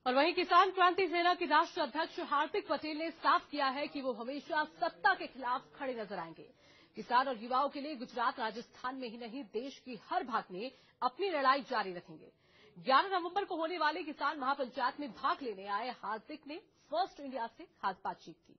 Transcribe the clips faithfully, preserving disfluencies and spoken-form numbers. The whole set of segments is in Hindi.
और वहीं किसान क्रांति सेना के राष्ट्रीय अध्यक्ष हार्दिक पटेल ने साफ किया है कि वो हमेशा सत्ता के खिलाफ खड़े नजर आएंगे। किसान और युवाओं के लिए गुजरात, राजस्थान में ही नहीं देश की हर भाग में अपनी लड़ाई जारी रखेंगे। ग्यारह नवंबर को होने वाले किसान महापंचायत में भाग लेने आए हार्दिक ने फर्स्ट इंडिया से खास बातचीत की।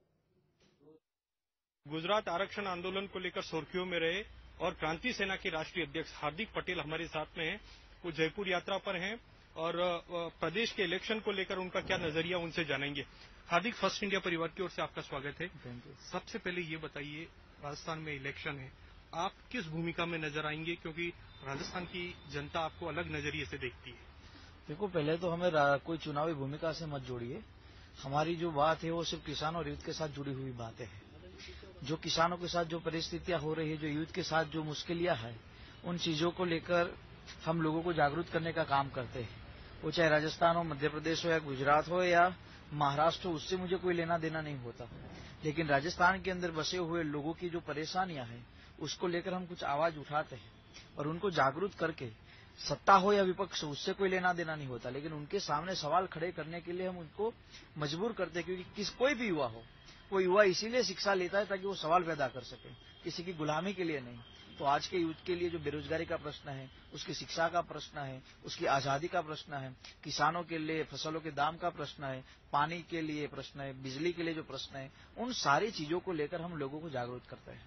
गुजरात आरक्षण आंदोलन को लेकर सुर्खियों में रहे और क्रांति सेना के राष्ट्रीय अध्यक्ष हार्दिक पटेल हमारे साथ में हैं। वो जयपुर यात्रा पर हैं और प्रदेश के इलेक्शन को लेकर उनका क्या नजरिया उनसे जानेंगे। हार्दिक, फर्स्ट इंडिया परिवार की ओर से आपका स्वागत है। सबसे पहले ये बताइए, राजस्थान में इलेक्शन है, आप किस भूमिका में नजर आएंगे, क्योंकि राजस्थान की जनता आपको अलग नजरिए से देखती है। देखो, पहले तो हमें कोई चुनावी भूमिका से मत जोड़िए। हमारी जो बात है वो सिर्फ किसानों और यूथ के साथ जुड़ी हुई बातें हैं। जो किसानों के साथ जो परिस्थितियां हो रही है, जो यूथ के साथ जो मुश्किलियां हैं, उन चीजों को लेकर हम लोगों को जागरूक करने का काम करते हैं। वो चाहे राजस्थान हो, मध्य प्रदेश हो या गुजरात हो या महाराष्ट्र हो, उससे मुझे कोई लेना देना नहीं होता। लेकिन राजस्थान के अंदर बसे हुए लोगों की जो परेशानियां हैं, उसको लेकर हम कुछ आवाज उठाते हैं और उनको जागरूक करके, सत्ता हो या विपक्ष हो, उससे कोई लेना देना नहीं होता, लेकिन उनके सामने सवाल खड़े करने के लिए हम उनको मजबूर करते हैं। क्योंकि किस कोई भी युवा हो, वो युवा इसीलिए शिक्षा लेता है ताकि वो सवाल पैदा कर सके, किसी की गुलामी के लिए नहीं। तो आज के यूथ के लिए जो बेरोजगारी का प्रश्न है, उसकी शिक्षा का प्रश्न है, उसकी आजादी का प्रश्न है, किसानों के लिए फसलों के दाम का प्रश्न है, पानी के लिए प्रश्न है, बिजली के लिए जो प्रश्न है, उन सारी चीजों को लेकर हम लोगों को जागरूक करते हैं।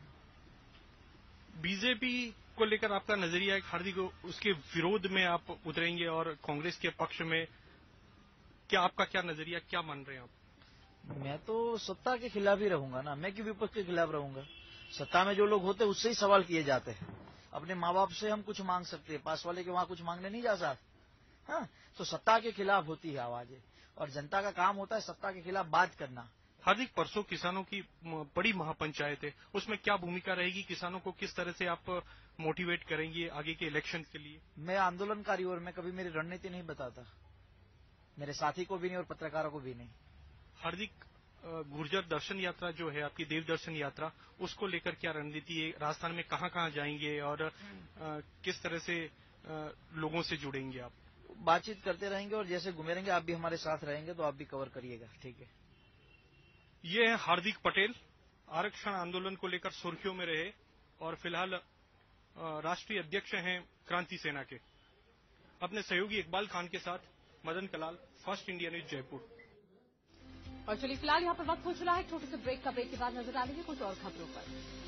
बीजेपी को लेकर आपका नजरिया है हार्दिक, उसके विरोध में आप उतरेंगे और कांग्रेस के पक्ष में क्या आपका क्या नजरिया, क्या मान रहे हैं आप? मैं तो सत्ता के खिलाफ ही रहूंगा ना, मैं क्यों विपक्ष के खिलाफ रहूंगा। सत्ता में जो लोग होते हैं उससे ही सवाल किए जाते हैं। अपने माँ बाप से हम कुछ मांग सकते हैं, पास वाले के वहां कुछ मांगने नहीं जा सकते। हाँ, तो सत्ता के खिलाफ होती है आवाजें, और जनता का काम होता है सत्ता के खिलाफ बात करना। हार्दिक, परसों किसानों की बड़ी महापंचायत है, उसमें क्या भूमिका रहेगी? किसानों को किस तरह से आप मोटिवेट करेंगे आगे के इलेक्शन के लिए? मैं आंदोलनकारी और मैं कभी मेरी रणनीति नहीं बताता, मेरे साथी को भी नहीं और पत्रकारों को भी नहीं। हार्दिक, गुर्जर दर्शन यात्रा जो है आपकी, देव दर्शन यात्रा, उसको लेकर क्या रणनीति है? राजस्थान में कहाँ कहाँ जाएंगे और आ, किस तरह से आ, लोगों से जुड़ेंगे आप? बातचीत करते रहेंगे और जैसे घूमे रहेंगे, आप भी हमारे साथ रहेंगे तो आप भी कवर करिएगा, ठीक है। ये है हार्दिक पटेल, आरक्षण आंदोलन को लेकर सुर्खियों में रहे और फिलहाल राष्ट्रीय अध्यक्ष हैं क्रांति सेना के। अपने सहयोगी इकबाल खान के साथ Madan Kalal, first India news, Jaipur. और चलिए फिलहाल यहाँ पर वक्त हो चला है छोटे से ब्रेक का। ब्रेक के बाद नजर डालेंगे कुछ और खबरों पर।